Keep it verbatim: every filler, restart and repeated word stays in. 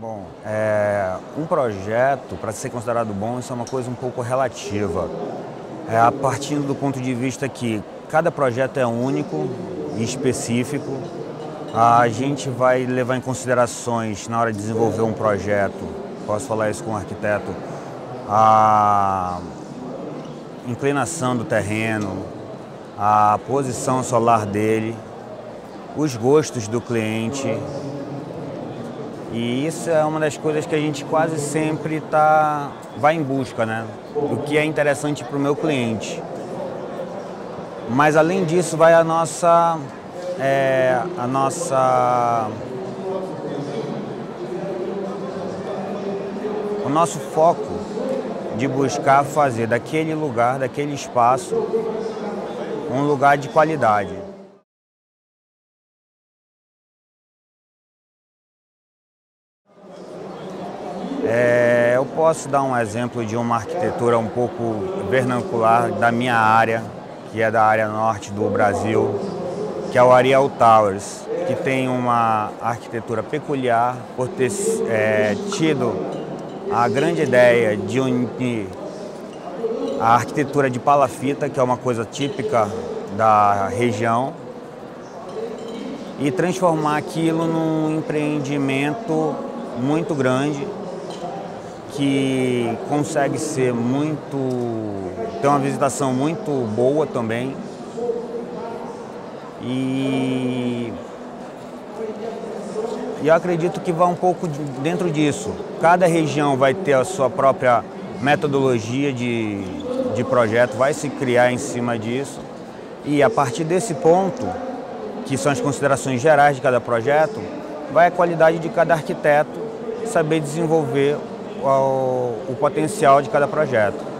Bom, é, um projeto, para ser considerado bom, isso é uma coisa um pouco relativa. É, a partir do ponto de vista que cada projeto é único e específico, a gente vai levar em considerações na hora de desenvolver um projeto, posso falar isso com o arquiteto, a inclinação do terreno, a posição solar dele, os gostos do cliente. E isso é uma das coisas que a gente quase sempre tá, vai em busca, né? O que é interessante para o meu cliente. Mas além disso vai a nossa, é, a nossa, o nosso foco de buscar fazer daquele lugar, daquele espaço, um lugar de qualidade. É, eu posso dar um exemplo de uma arquitetura um pouco vernacular da minha área, que é da área norte do Brasil, que é o Ariel Towers, que tem uma arquitetura peculiar por ter é, tido a grande ideia de unir a arquitetura de palafita, que é uma coisa típica da região, e transformar aquilo num empreendimento muito grande, que consegue ser muito, ter uma visitação muito boa também. E, e eu acredito que vai um pouco dentro disso. Cada região vai ter a sua própria metodologia de, de projeto, vai se criar em cima disso. E a partir desse ponto, que são as considerações gerais de cada projeto, vai a qualidade de cada arquiteto saber desenvolver o, o potencial de cada projeto.